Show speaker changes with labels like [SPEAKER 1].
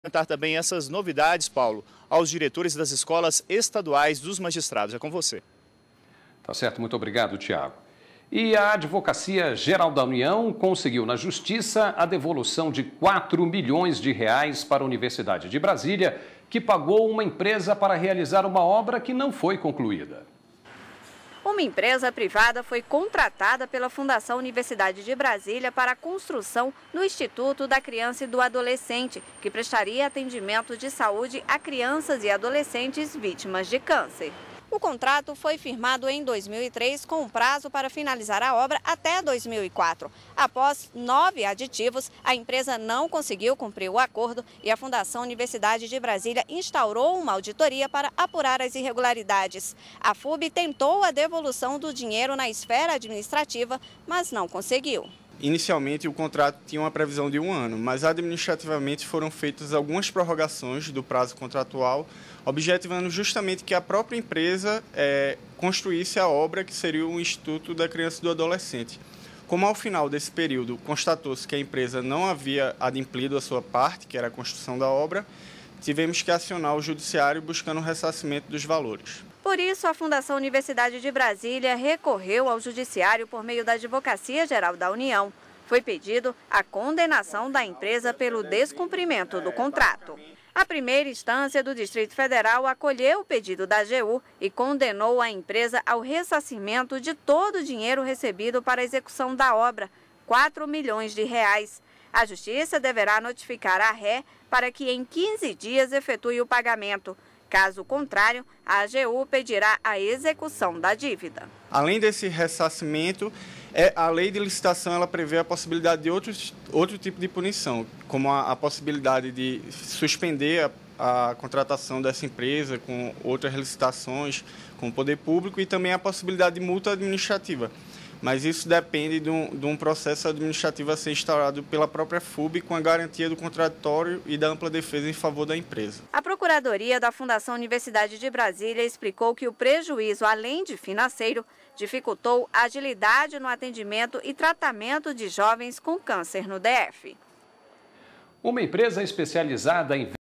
[SPEAKER 1] Comentar também essas novidades, Paulo, aos diretores das escolas estaduais dos magistrados. É com você.
[SPEAKER 2] Tá certo, muito obrigado, Tiago. E a Advocacia Geral da União conseguiu na Justiça a devolução de 4 milhões de reais para a Universidade de Brasília, que pagou uma empresa para realizar uma obra que não foi concluída.
[SPEAKER 3] Uma empresa privada foi contratada pela Fundação Universidade de Brasília para a construção do Instituto da Criança e do Adolescente, que prestaria atendimento de saúde a crianças e adolescentes vítimas de câncer. O contrato foi firmado em 2003 com prazo para finalizar a obra até 2004. Após 9 aditivos, a empresa não conseguiu cumprir o acordo e a Fundação Universidade de Brasília instaurou uma auditoria para apurar as irregularidades. A FUB tentou a devolução do dinheiro na esfera administrativa, mas não conseguiu.
[SPEAKER 4] Inicialmente, o contrato tinha uma previsão de 1 ano, mas administrativamente foram feitas algumas prorrogações do prazo contratual, objetivando justamente que a própria empresa construísse a obra que seria o Instituto da Criança e do Adolescente. Como ao final desse período constatou-se que a empresa não havia adimplido a sua parte, que era a construção da obra, tivemos que acionar o judiciário buscando o ressarcimento dos valores.
[SPEAKER 3] Por isso, a Fundação Universidade de Brasília recorreu ao Judiciário por meio da Advocacia Geral da União. Foi pedido a condenação da empresa pelo descumprimento do contrato. A primeira instância do Distrito Federal acolheu o pedido da AGU e condenou a empresa ao ressarcimento de todo o dinheiro recebido para a execução da obra, 4 milhões de reais. A Justiça deverá notificar a ré para que em 15 dias efetue o pagamento. Caso contrário, a AGU pedirá a execução da dívida.
[SPEAKER 4] Além desse ressarcimento, a lei de licitação ela prevê a possibilidade de outro tipo de punição, como a possibilidade de suspender a contratação dessa empresa com outras licitações com o poder público e também a possibilidade de multa administrativa. Mas isso depende de um processo administrativo a ser instaurado pela própria FUB com a garantia do contraditório e da ampla defesa em favor da empresa.
[SPEAKER 3] A Procuradoria da Fundação Universidade de Brasília explicou que o prejuízo, além de financeiro, dificultou a agilidade no atendimento e tratamento de jovens com câncer no DF.
[SPEAKER 2] Uma empresa especializada em